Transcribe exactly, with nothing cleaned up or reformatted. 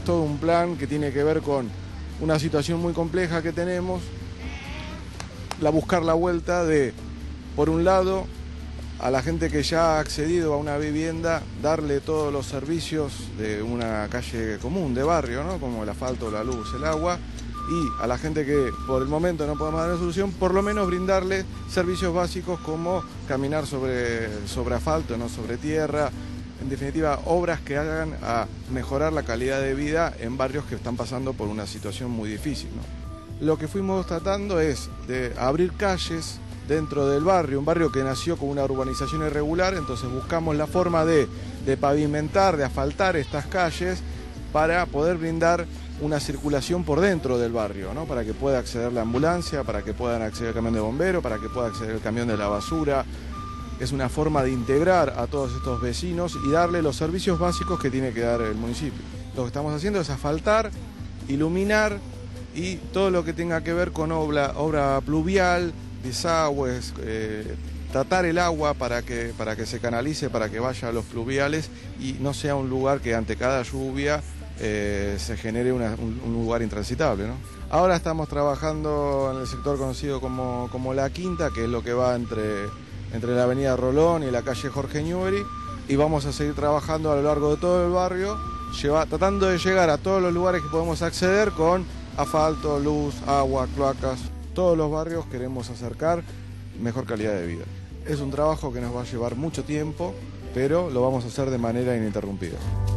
todo un plan que tiene que ver con una situación muy compleja que tenemos, la buscar la vuelta de, por un lado, a la gente que ya ha accedido a una vivienda, darle todos los servicios de una calle común, de barrio, ¿no? Como el asfalto, la luz, el agua, y a la gente que por el momento no podemos dar una solución, por lo menos brindarle servicios básicos como caminar sobre, sobre asfalto, no sobre tierra. En definitiva, obras que hagan a mejorar la calidad de vida en barrios que están pasando por una situación muy difícil, ¿no? Lo que fuimos tratando es de abrir calles dentro del barrio, un barrio que nació con una urbanización irregular, entonces buscamos la forma de, de pavimentar, de asfaltar estas calles para poder brindar una circulación por dentro del barrio, ¿no? Para que pueda acceder la ambulancia, para que puedan acceder el camión de bomberos, para que pueda acceder el camión de la basura. Es una forma de integrar a todos estos vecinos y darle los servicios básicos que tiene que dar el municipio. Lo que estamos haciendo es asfaltar, iluminar y todo lo que tenga que ver con obra, obra pluvial, desagües, eh, tratar el agua para que, para que se canalice, para que vaya a los pluviales y no sea un lugar que ante cada lluvia eh, se genere una, un, un lugar intransitable, ¿no? Ahora estamos trabajando en el sector conocido como, como La Quinta, que es lo que va entre, entre la avenida Rolón y la calle Jorge Newbery, y vamos a seguir trabajando a lo largo de todo el barrio, lleva, tratando de llegar a todos los lugares que podemos acceder con asfalto, luz, agua, cloacas. Todos los barrios queremos acercar mejor calidad de vida. Es un trabajo que nos va a llevar mucho tiempo, pero lo vamos a hacer de manera ininterrumpida.